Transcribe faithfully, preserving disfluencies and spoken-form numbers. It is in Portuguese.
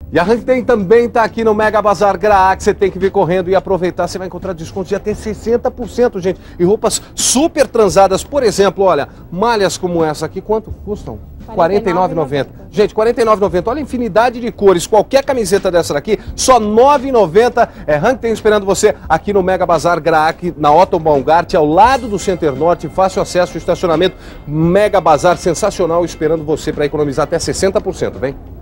E a Hangten também está aqui no Mega Bazar Graak, você tem que vir correndo e aproveitar, você vai encontrar descontos de até sessenta por cento, gente. E roupas super transadas, por exemplo, olha, malhas como essa aqui, quanto custam? quarenta e nove reais e noventa centavos. Gente, quarenta e nove reais e noventa centavos. Olha a infinidade de cores, qualquer camiseta dessa daqui, só nove reais e noventa centavos. É Hangten esperando você aqui no Mega Bazar Graak, na Otto Baumgart, ao lado do Center Norte, fácil acesso ao estacionamento. Mega Bazar sensacional esperando você para economizar até sessenta por cento, vem?